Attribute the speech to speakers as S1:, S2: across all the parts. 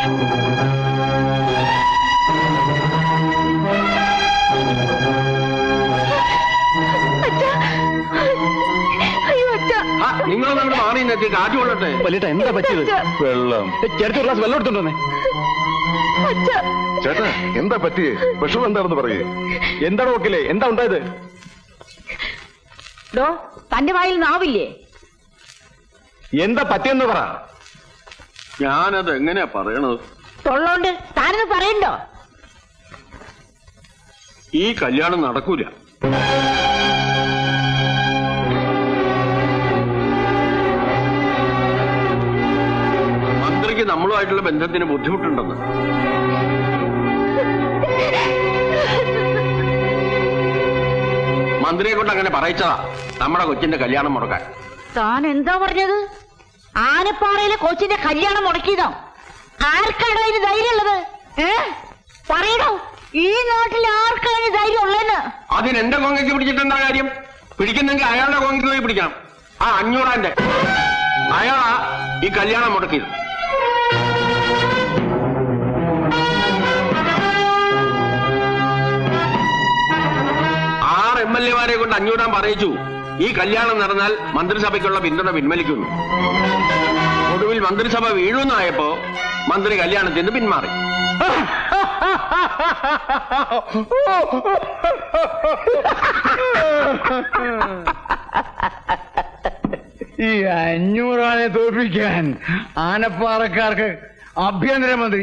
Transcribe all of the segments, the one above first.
S1: നിങ്ങളൊന്നും മാറി കാറ്റ് കൊള്ളട്ടെ. വലിയ എന്താ പറ്റിയത്? വെള്ളം ചേട്ടൻ ഗ്ലാസ് വെള്ളം എടുത്തോണ്ടേ.
S2: ചേട്ടാ എന്താ പറ്റിയേ? വിഷമം എന്താണെന്ന് പറയേ.
S1: എന്താണ് നോക്കില്ലേ? എന്താ ഉണ്ടായത്?
S3: തന്റെ വായിൽ നാവില്ലേ?
S1: എന്താ പറ്റിയെന്ന് പറ. ഞാനത് എങ്ങനെയാ പറയണത്?
S3: തൊള്ളോണ്ട് താനത് പറയണ്ടോ?
S1: ഈ കല്യാണം നടക്കൂല. മന്ത്രിക്ക് നമ്മളുമായിട്ടുള്ള ബന്ധത്തിന് ബുദ്ധിമുട്ടുണ്ടെന്ന്. മന്ത്രിയെ കൊണ്ട് അങ്ങനെ പറയിച്ചതാ നമ്മുടെ കൊച്ചിന്റെ കല്യാണം മുടക്കാൻ.
S3: താൻ എന്താ പറഞ്ഞത്? ആനപ്പാറയിലെ കൊച്ചിന്റെ കല്യാണം മുടക്കിയതോ? ആർക്കാണോ ഇതിന് ധൈര്യം ഉള്ളത്? പറയണോ? ഈ നാട്ടിൽ ആർക്കാണ് ധൈര്യം ഉള്ളതെന്ന്?
S1: അതിന് എന്റെ കോങ്ങയ്ക്ക് പിടിച്ചിട്ടെന്താ കാര്യം? പിടിക്കുന്നെങ്കിൽ അയാളുടെ കോങ്ങയ്ക്ക് പോയി പിടിക്കണം. ആ അഞ്ഞൂറാന്റെ അയാളാ ഈ കല്യാണം മുടക്കിയത്. 6 MLA-മാരെ കൊണ്ട് അഞ്ഞൂറാൻ പറയിച്ചു ഈ കല്യാണം നടന്നാൽ മന്ത്രിസഭയ്ക്കുള്ള പിന്തുണ പിൻവലിക്കുന്നു. ഒടുവിൽ മന്ത്രിസഭ വീഴുന്നായപ്പോ മന്ത്രി കല്യാണത്തിൽ നിന്ന് പിന്മാറി.
S4: ഈ അഞ്ഞൂറാനെ തോൽപ്പിക്കാൻ ആനപ്പാറക്കാർക്ക് ആഭ്യന്തരമന്ത്രി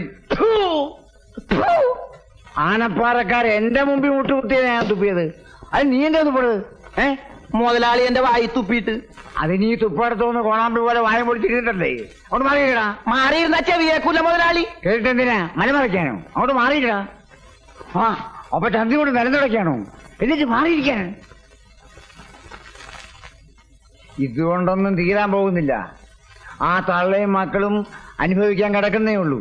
S4: ആനപ്പാറക്കാർ എന്റെ മുമ്പിൽ മുട്ടുകുത്തിയാണ് ഞാൻ തുപ്പിയത്. അത് നീ എന്റെ തുപ്പത്?
S5: മുതലാളി എന്റെ വായി തുപ്പിയിട്ട്.
S4: അത് നീ തുപ്പടുത്തോന്ന് കോണാമ്പി പോലെ വായ പൊടിച്ചിരുന്നിട്ടല്ലേ? അങ്ങോട്ട് മാറിയിടാ.
S5: മാറിയിരുന്ന ചെവിയേക്കൂല മുതലാളി.
S4: കേട്ടിട്ടെന്തിനാ മലമറയ്ക്കാനോ? അങ്ങോട്ട് മാറിയിടാ. ആ അപ്പൊ ചന്തി കൊണ്ട് നിലനിടയ്ക്കാണോ? എന്നിട്ട് മാറിയിരിക്കാൻ. ഇതുകൊണ്ടൊന്നും തീരാൻ പോകുന്നില്ല. ആ തള്ളയും മക്കളും അനുഭവിക്കാൻ കിടക്കുന്നേ ഉള്ളൂ.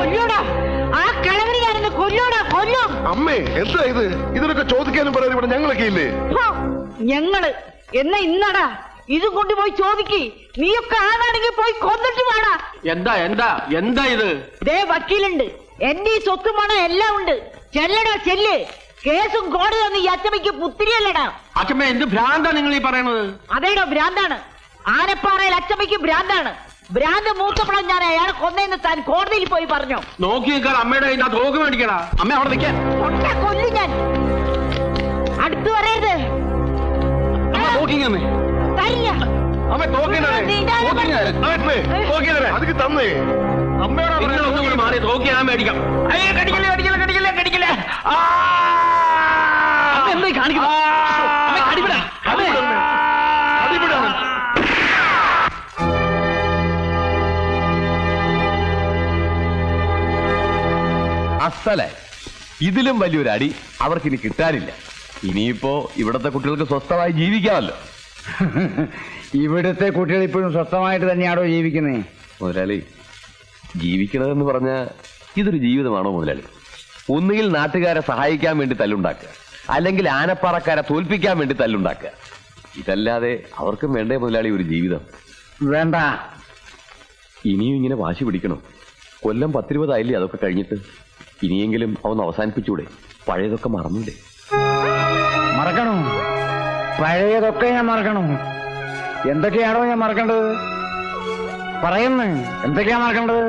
S2: അമ്മേ എന്താ ഇത്? ഇതിനൊക്കെ ചോദിക്കാനും പറയാനും ഇവിടെ ഞങ്ങളൊക്കെ ഇല്ലേ?
S3: ഞങ്ങള് എന്നാ ഇന്നടാ ഇതും കൊണ്ടുപോയി ചോദിക്ക്. നീയൊക്കെ ആണാണെങ്കിൽ പോയി കൊന്നിട്ട് വേണാ.
S1: എന്താ എന്താ എന്താ ഇത്?
S3: ദേ വക്കീലുണ്ട്, എന്റെ ഈ സ്വത്തും പണം എല്ലാം ഉണ്ട്. ചെല്ലടാ ചെല്ല്. കേസും കോടതി ഈ അച്ചമ്മയ്ക്ക് പുത്തിരിയല്ലടാ.
S1: അച്ചമ്മ എന്ത് ഭ്രാന്താ നിങ്ങൾ ഈ പറയണത്?
S3: അതേടോ ഭ്രാന്താണ്. ആനപ്പാറയിൽ അച്ചമ്മയ്ക്ക് ഭ്രാന്താണ്. ഭ്രാന്ത് മൂത്തപ്പണം ഞാൻ അയാളെ കൊന്നേന്ന് താൻ കോടതിയിൽ പോയി പറഞ്ഞു.
S1: നോക്കി നിൽക്കാൻ അമ്മയുടെ തോക്ക് മേടിക്കടാ. അമ്മ അവിടെ നിൽക്കാൻ
S3: കൊല്ലു ഞാൻ. അടുത്ത് പറയരുത്.
S1: മാറി തോക്കി ഞാൻ മേടിക്കാം. എന്തായി കാണിക്കുന്നു?
S6: അസല ഇതിലും വലിയൊരു അടി അവർക്കിനി കിട്ടാനില്ല. ഇനിയിപ്പോ ഇവിടത്തെ കുട്ടികൾക്ക് സ്വസ്ഥമായി ജീവിക്കാമല്ലോ.
S4: ഇവിടുത്തെ കുട്ടികൾ ഇപ്പോഴും സ്വസ്ഥമായിട്ട് തന്നെയാണോ ജീവിക്കുന്നേ?
S6: മുതലാളി, ജീവിക്കണതെന്ന് പറഞ്ഞ ഇതൊരു ജീവിതമാണോ മുതലാളി? ഒന്നുകിൽ നാട്ടുകാരെ സഹായിക്കാൻ വേണ്ടി തല്ലുണ്ടാക്കുക, അല്ലെങ്കിൽ ആനപ്പാറക്കാരെ തോൽപ്പിക്കാൻ വേണ്ടി തല്ലുണ്ടാക്കുക. ഇതല്ലാതെ അവർക്കും വേണ്ടേ മുതലാളി ഒരു ജീവിതം?
S4: വേണ്ട.
S6: ഇനിയും ഇങ്ങനെ വാശി പിടിക്കണം. കൊല്ലം 10-20 ആയില്ലേ അതൊക്കെ കഴിഞ്ഞിട്ട്? ഇനിയെങ്കിലും അവന്ന് അവസാനിപ്പിച്ചൂടെ? പഴയതൊക്കെ മറന്നൂടെ?
S4: മറക്കണോ? പഴയതൊക്കെ ഞാൻ മറക്കണോ? എന്തൊക്കെയാണോ ഞാൻ മറക്കേണ്ടത്? പറയുന്നു. എന്തൊക്കെയാ മറക്കേണ്ടത്?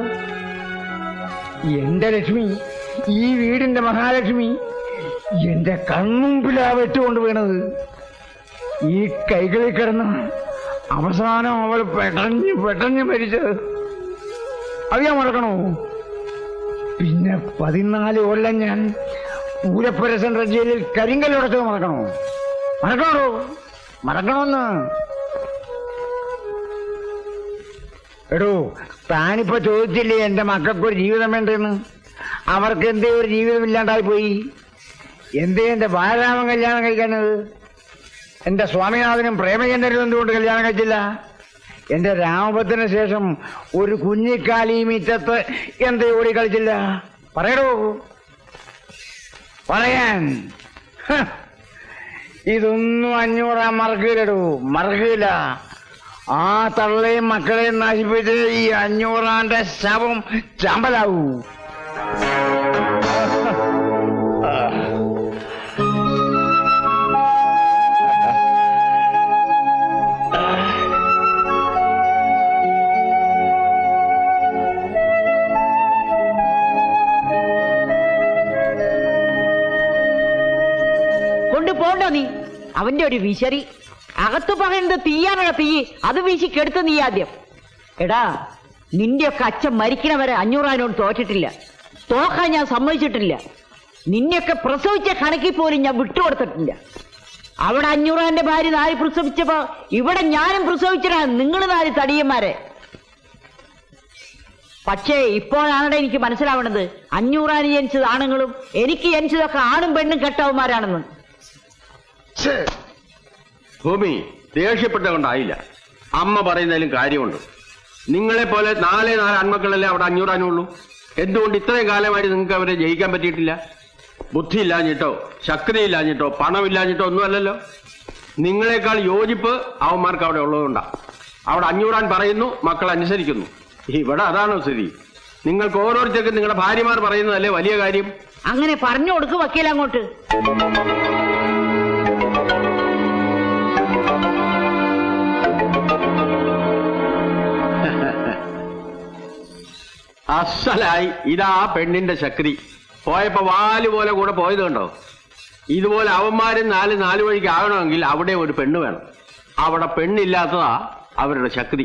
S4: എന്റെ ലക്ഷ്മി, ഈ വീടിന്റെ മഹാലക്ഷ്മി എന്റെ കൺമുമ്പിലാ വെട്ടുകൊണ്ട് വീണത്. ഈ കൈകളിൽ കിടന്ന് അവസാനം അവൾ പെട്ടഞ്ഞ് മരിച്ചത് അത് ഞാൻ മറക്കണോ? പിന്നെ 14 കൊല്ലം ഞാൻ പൂരപ്പുര സെൻട്രൽ ജയിലിൽ കരിങ്കല്ലുടച്ചത് മറക്കണോ? മറക്കണോ? മറക്കണമെന്ന്. എടോ, താനിപ്പോ ചോദിച്ചില്ലേ എന്റെ മക്കൾക്കൊരു ജീവിതം വേണ്ടെന്ന്? അവർക്ക് എന്തേ ഒരു ജീവിതം ഇല്ലാണ്ടായി പോയി? എന്തേ എന്റെ ബാലരാമൻ കല്യാണം കഴിക്കാനത്? എന്റെ സ്വാമിനാഥനും പ്രേമചന്ദ്രനും എന്തുകൊണ്ട് കല്യാണം കഴിച്ചില്ല? എന്റെ രാമഭദ്രന് ശേഷം ഒരു കുഞ്ഞിക്കാലി മീറ്റത്ത് എന്തേ ഓടി കളിച്ചില്ല? പറയടോ, പറയാൻ. ഇതൊന്നും 500 മറക്കില്ലടോ, മറക്കില്ല. ആ തള്ളയും മക്കളെയും നശിപ്പിച്ച് ഈ അഞ്ഞൂറാന്റെ ശവം ചമ്പലാവൂ.
S3: കൊണ്ടുപോണ്ടോ നീ? അവന്റെ ഒരു വിശറി. അകത്ത് പറയുന്നത് തീയാനുള്ള തീ, അത് വീശി കെടുത്ത നീ ആദ്യം. എടാ, നിന്റെയൊക്കെ അച്ഛൻ മരിക്കണവരെ അഞ്ഞൂറാനോട് തോറ്റിട്ടില്ല, തോക്കാൻ ഞാൻ സമ്മതിച്ചിട്ടില്ല. നിന്നെയൊക്കെ പ്രസവിച്ച കണക്കിൽ പോലും ഞാൻ വിട്ടുകൊടുത്തിട്ടില്ല. അവിടെ അഞ്ഞൂറാന്റെ ഭാര്യ 4 പ്രസവിച്ചപ്പോ ഇവിടെ ഞാനും പ്രസവിച്ചടാ, നിങ്ങൾ 4 തടിയന്മാരെ. പക്ഷേ ഇപ്പോഴാണ് എനിക്ക് മനസ്സിലാവണത്, അഞ്ഞൂറാന് ജനിച്ചത് ആണുങ്ങളും എനിക്ക് ജനിച്ചതൊക്കെ ആണും പെണ്ണും കെട്ടവന്മാരാണെന്ന്.
S1: ഭൂമി ദേഷ്യപ്പെട്ടതുകൊണ്ടായില്ല, അമ്മ പറയുന്നതിലും കാര്യമുണ്ട്. നിങ്ങളെ പോലെ 4 ആൺമക്കളല്ലേ അവിടെ അഞ്ഞൂറാനുള്ളൂ. എന്തുകൊണ്ട് ഇത്രയും കാലമായിട്ട് നിങ്ങൾക്ക് അവരെ ജയിക്കാൻ പറ്റിയിട്ടില്ല? ബുദ്ധി ഇല്ലാഞ്ഞിട്ടോ ശക്തി ഇല്ലാഞ്ഞിട്ടോ പണമില്ലാഞ്ഞിട്ടോ ഒന്നുമല്ലല്ലോ. നിങ്ങളെക്കാൾ യോജിപ്പ് അവന്മാർക്ക് അവിടെ ഉള്ളതുകൊണ്ടാ. അവിടെ അഞ്ഞൂറാൻ പറയുന്നു, മക്കൾ അനുസരിക്കുന്നു. ഇവിടെ അതാണോ സ്ഥിതി? നിങ്ങൾക്ക് ഓരോരുത്തർക്കും നിങ്ങളുടെ ഭാര്യമാർ പറയുന്നതല്ലേ വലിയ കാര്യം?
S3: അങ്ങനെ പറഞ്ഞു കൊടുക്ക് വക്കീൽ അങ്ങോട്ട്.
S1: അസലായി. ഇതാ പെണ്ണിന്റെ ശക്തി. പോയപ്പോ വാല് പോലെ കൂടെ പോയത് കണ്ടോ? ഇതുപോലെ അവന്മാരും 4 വഴിക്ക് ആകണമെങ്കിൽ അവിടെ ഒരു പെണ്ണ് വേണം. അവിടെ പെണ്ണില്ലാത്തതാ അവരുടെ ശക്തി.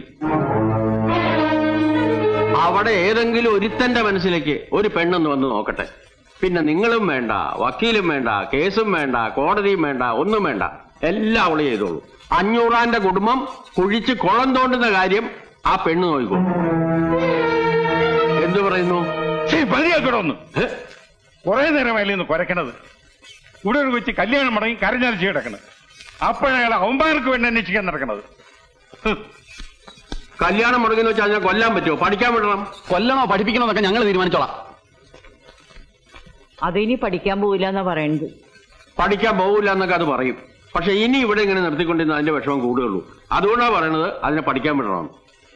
S1: അവിടെ ഏതെങ്കിലും ഒരുത്തന്റെ മനസ്സിലേക്ക് ഒരു പെണ്ണെന്ന് വന്ന് നോക്കട്ടെ. പിന്നെ നിങ്ങളും വേണ്ട, വക്കീലും വേണ്ട, കേസും വേണ്ട, കോടതിയും വേണ്ട, ഒന്നും വേണ്ട. എല്ലാം അവള് ചെയ്തോളൂ. അഞ്ഞൂറാന്റെ കുടുംബം കുഴിച്ച് കുളം തോണ്ടുന്ന കാര്യം ആ പെണ്ണ് നോക്കിക്കോ. എന്തു പറയുന്നു?
S7: പതിയാക്കണമെന്ന് കുറെ നേരമായില്ലേ ഒന്ന് കുരക്കണത്. ഇവിടെ ഒരു കൊച്ചി കല്യാണം മുടങ്ങി കരഞ്ഞാലിച്ച് കിടക്കണത്. അപ്പോഴയാൾ അവന്മാർക്ക് വേണ്ടി അന്വേഷിക്കാൻ നടക്കണത്.
S1: കല്യാണം മുടങ്ങുന്ന വെച്ചാൽ ഞാൻ കൊല്ലാൻ പറ്റുമോ? പഠിക്കാൻ വിടണം.
S6: കൊല്ലണോ പഠിപ്പിക്കണോ എന്നൊക്കെ ഞങ്ങൾ തീരുമാനിച്ചോളാം.
S3: അതിനി പഠിക്കാൻ പോവില്ല എന്നാ പറയുന്നത്.
S1: പഠിക്കാൻ പോകില്ല എന്നൊക്കെ അത് പറയും. പക്ഷെ ഇനി ഇവിടെ ഇങ്ങനെ നിർത്തിക്കൊണ്ടിരുന്ന അതിന്റെ വിഷമം കൂടുകയുള്ളൂ. അതുകൊണ്ടാണ് പറയണത് അതിനെ പഠിക്കാൻ വിടണം.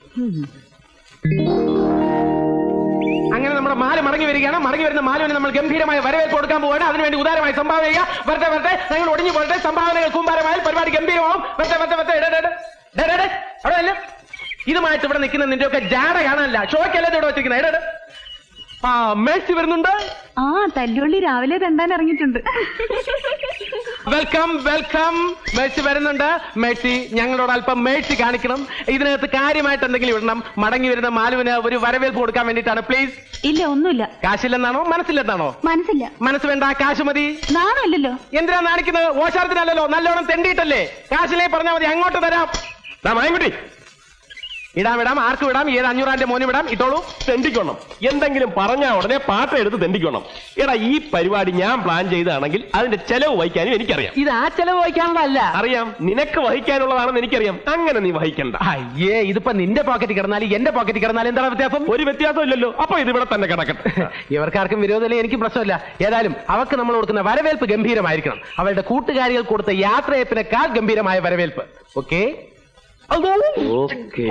S5: അങ്ങനെ നമ്മുടെ മാല് മടങ്ങി വരികയാണ്. മടങ്ങി വരുന്ന മാലുവിന് നമ്മൾ ഗംഭീരമായ വരവേൽപ്പ് കൊടുക്കാൻ പോവുകയാണ്. അതിനുവേണ്ടി ഉദാരമായി സംഭാവന ചെയ്യുക. വരട്ടെ ഞങ്ങൾ ഒടിഞ്ഞു പോകട്ടെ. സംഭാവനകൾ കൂമ്പാരമായാൽ പരിപാടി ഗംഭീരമാവും. വരട്ടെ അവിടെ അല്ല, ഇതുമായിട്ട് ഇവിടെ നിൽക്കുന്ന നിന്റെയൊക്കെ ജാട കാണാനല്ല, ഷോയ്ക്കല്ലേ ഇവിടെ വെച്ചിരിക്കുന്നത്. ആ മേഴ്സി വരുന്നുണ്ട്.
S8: ആ തല്ലുള്ളി രാവിലെ തെണ്ടാൻ ഇറങ്ങിയിട്ടുണ്ട്.
S5: വെൽക്കം മേഴ്സി വരുന്നുണ്ട്. മേഴ്സി ഞങ്ങളോട് അല്പം മേഴ്സി കാണിക്കണം. ഇതിനകത്ത് കാര്യമായിട്ട് എന്തെങ്കിലും ഇടണം. മടങ്ങി വരുന്ന മാലുവിന് ഒരു വരവേൽപ്പ് കൊടുക്കാൻ വേണ്ടിയിട്ടാണ്. പ്ലീസ്.
S8: ഇല്ല ഒന്നുമില്ല.
S5: കാശില്ലെന്നാണോ? മനസ്സില്ലെന്നാണോ?
S8: മനസ്സില്ല.
S5: മനസ്സ് വേണ്ട, കാശ് മതി.
S8: നാണല്ലോ.
S5: എന്തിനാ നാണിക്കുന്നത്? ഓശാരത്തിനല്ലോ, നല്ലോണം തെണ്ടിയിട്ടല്ലേ. കാശിലേ പറഞ്ഞാൽ മതി, അങ്ങോട്ട് തരാം. മായൻകുട്ടി ഇടാം, ആർക്ക് വിടാം? ഏത് അഞ്ഞൂറാന്റെ മോന് വിടാം? ഇട്ടോളൂ.
S9: തെണ്ടിക്കണം. എന്തെങ്കിലും പറഞ്ഞാൽ ഉടനെ പാട്ട എടുത്ത് തെണ്ടിക്കണം. എടാ, ഈ പരിപാടി ഞാൻ പ്ലാൻ ചെയ്താണെങ്കിൽ അതിന്റെ ചെലവ് വഹിക്കാനും എനിക്കറിയാം.
S5: ഇത് ആ ചെലവ് വഹിക്കാനുള്ളതല്ല.
S9: അറിയാം, നിനക്ക് വഹിക്കാനുള്ളതാണെന്ന് എനിക്കറിയാം. അങ്ങനെ നീ വഹിക്കണ്ട.
S5: അയ്യേ, ഇതിപ്പോ നിന്റെ പോക്കറ്റിൽ കിടന്നാലും എന്റെ പോക്കറ്റിൽ കിടന്നാലും എന്താണ് വ്യത്യാസം?
S9: ഒരു വ്യത്യാസം ഇല്ലല്ലോ. അപ്പൊ ഇത് ഇവിടെ തന്നെ കിടക്കട്ടെ.
S5: ഇവർക്കാർക്കും വിരോധമില്ല, എനിക്ക് പ്രശ്നമില്ല. ഏതായാലും അവർക്ക് നമ്മൾ കൊടുക്കുന്ന വരവേൽപ്പ് ഗംഭീരമായിരിക്കണം. അവരുടെ കൂട്ടുകാരികൾ കൊടുത്ത യാത്രയപ്പിനേക്കാൾ ഗംഭീരമായ വരവേൽപ്പ്. ഓക്കെ?
S6: ഓക്കേ.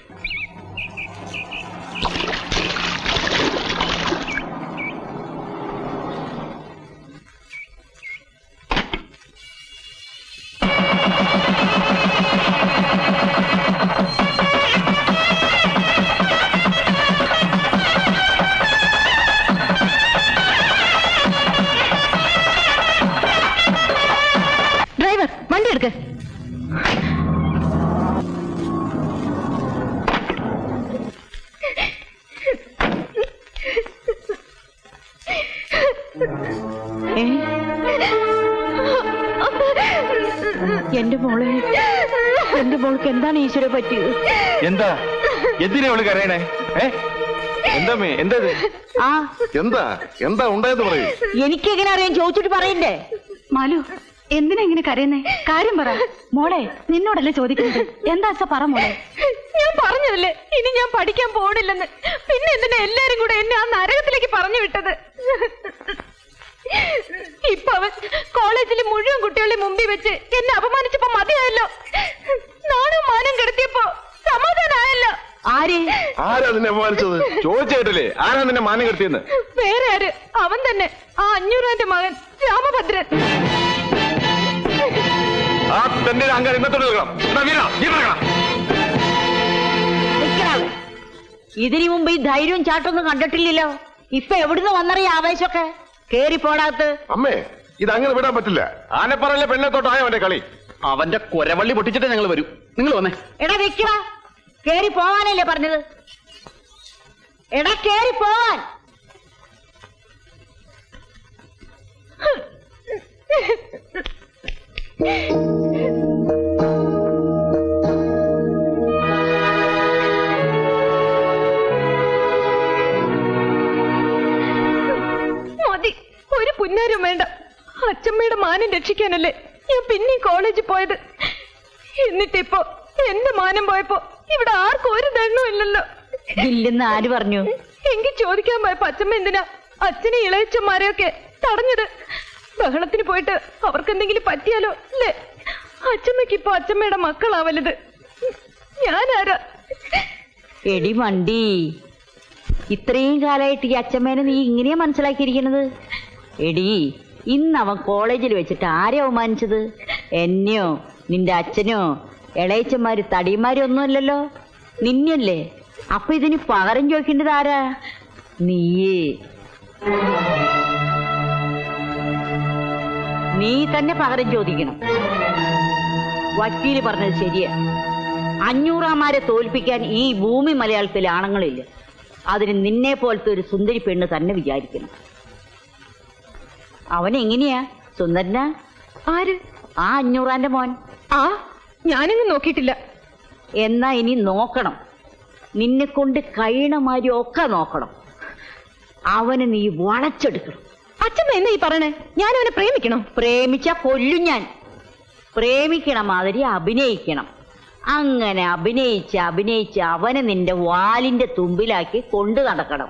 S8: ഡ്രൈവർ വണ്ടി എടുക്ക്.
S3: എന്റെ മോൾക്ക് എന്താണ് ഈശ്വര പറ്റിയത്?
S2: എന്താ എന്തിനാ അവള് കരയണേ? എന്താ എന്താ ഉണ്ടായെന്ന് പറയൂ.
S3: എനിക്കെങ്ങനെ അറിയാൻ? ചോദിച്ചിട്ട് പറയണ്ടേ?
S8: മാലു, എന്തിനാ ഇങ്ങനെ കരയുന്നേ? കാര്യം പറ മോളെ. നിന്നോടല്ലേ ചോദിക്കുന്നത്. എന്താ പറ മോളെ.
S10: ഞാൻ പറഞ്ഞതല്ലേ ഇനി ഞാൻ പഠിക്കാൻ പോണില്ലെന്ന്. പിന്നെ എന്തിനാ എല്ലാരും കൂടെ എന്നെ ആ നരകത്തിലേക്ക് പറഞ്ഞു വിട്ടത്? ഇപ്പൊ അവൻ കോളേജിലെ മുഴുവൻ കുട്ടികളുടെ മുമ്പിൽ വെച്ച് എന്നെ അപമാനിച്ചപ്പോ മതിയായല്ലോ. നാണും മാനം കെടുത്തിയപ്പോ
S2: നിന്നെ അപമാനിച്ചത്?
S6: ചോദിച്ചേട്ടില്ലേ ആരാ നിന്നെ മാനം കെടുത്തിയെന്ന്?
S10: വേറെ ആര്? അവൻ തന്നെ, ആ അഞ്ഞൂറാന്റെ മകൻ രാമഭദ്രൻ.
S6: ആ തന്റെ അങ്കാരം ഇന്നത്തോട്
S3: ഇതിനു മുമ്പ് ഈ ധൈര്യവും ചാട്ടൊന്നും കണ്ടിട്ടില്ലല്ലോ. ഇപ്പൊ എവിടുന്ന് വന്നറിയ ആവേശമൊക്കെ? കേറി പോടാത്ത്.
S2: അമ്മേ, ഇത് അങ്ങനെ വിടാൻ പറ്റില്ല.
S6: ആനപ്പറയിലെ പെണ്ണത്തോട്ടായോ അവന്റെ കളി?
S1: അവന്റെ കൊരവള്ളി പൊട്ടിച്ചിട്ടേ ഞങ്ങൾ വരൂ. നിങ്ങൾ വന്നേ.
S3: എടാ വെക്കടാ, കേറി പോവാനല്ലേ പറഞ്ഞത്? എടാ കേറി പോവാൻ.
S10: മതി, ഒരു പുന്നാരും വേണ്ട. അച്ചമ്മയുടെ മാനം രക്ഷിക്കാനല്ലേ ഞാൻ പിന്നെ കോളേജിൽ പോയത്. എന്നിട്ടിപ്പോ എന്റെ മാനം പോയപ്പോ ഇവിടെ ആർക്കും ഒരു ദണ്ണവും ഇല്ലല്ലോ.
S3: ഇല്ലെന്ന് ആര് പറഞ്ഞു?
S10: എങ്കിൽ ചോദിക്കാൻ പോയപ്പോ അച്ചമ്മ എന്തിനാ അച്ഛനെ ഇളയച്ചന്മാരെയൊക്കെ തടഞ്ഞത്? ബഹളത്തിന് പോയിട്ട് അവർക്ക് എന്തെങ്കിലും പറ്റിയാലോ അല്ലേ? അച്ചമ്മയ്ക്ക് ഇപ്പൊ അച്ചമ്മയുടെ മക്കളാ വലുത്. ഞാനാരാ?
S3: എടി മണ്ടി, ഇത്രയും കാലമായിട്ട് ഈ അച്ഛമ്മേനെ നീ ഇങ്ങനെയാ മനസ്സിലാക്കിയിരിക്കണത്? എടി, ഇന്ന് അവൻ കോളേജിൽ വെച്ചിട്ട് ആരെ അവമാനിച്ചത്? എന്നെയോ നിന്റെ അച്ഛനോ ഇളയച്ചന്മാര് തടിയന്മാരും ഒന്നുമല്ലല്ലോ, നിന്നല്ലേ. അപ്പൊ ഇതിന് പകരം ചോദിക്കേണ്ടത് ആരാ? നീയേ. നീ തന്നെ പകരം ചോദിക്കണം. വക്കീല് പറഞ്ഞത് ശരിയാ. അഞ്ഞൂറാമാരെ തോൽപ്പിക്കാൻ ഈ ഭൂമി മലയാളത്തിൽ ആണുങ്ങളില്ല. അതിന് നിന്നെ പോലത്തെ ഒരു സുന്ദരി പെണ്ണ് തന്നെ വിചാരിക്കണം. അവനെങ്ങനെയാ? സുന്ദരനാ?
S10: ആര്?
S3: ആ അഞ്ഞൂറാന്റെ മോൻ.
S10: ആ, ഞാനിന്ന് നോക്കിയിട്ടില്ല.
S3: എന്നാ ഇനി നോക്കണം. നിന്നെ കൊണ്ട് കഴിയണമാതിരി ഒക്കെ നോക്കണം. അവന് നീ വളച്ചെടുക്കണം.
S10: അച്ഛമ്മ എന്നാ ഈ പറയണേ? ഞാൻ അവനെ പ്രേമിക്കണം?
S3: പ്രേമിച്ചാ കൊല്ലും ഞാൻ. പ്രേമിക്കണ മാതിരി അഭിനയിക്കണം. അങ്ങനെ അഭിനയിച്ച് അഭിനയിച്ച് അവനെ നിന്റെ വാലിന്റെ തുമ്പിലാക്കി കൊണ്ടു നടക്കണം.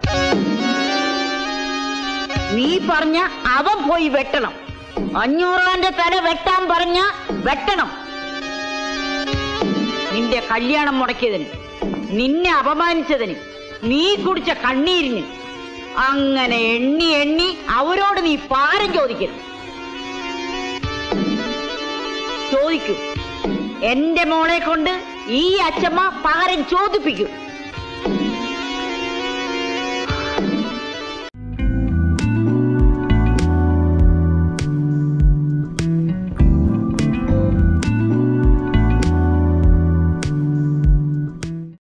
S3: നീ പറഞ്ഞ അവൻ പോയി വെട്ടണം. അഞ്ഞൂറാന്റെ തല വെട്ടാൻ പറഞ്ഞ വെട്ടണം. നിന്റെ കല്യാണം മുടക്കിയതിന്, നിന്നെ അപമാനിച്ചതിന്, നീ കുടിച്ച കണ്ണീരിന്, അങ്ങനെ എണ്ണി എണ്ണി അവരോട് നീ പാരം ചോദിക്കരുത്. ചോദിക്കൂ. എന്റെ മോളെ കൊണ്ട് ഈ അച്ചമ്മ പകരം ചോദിപ്പിക്കും.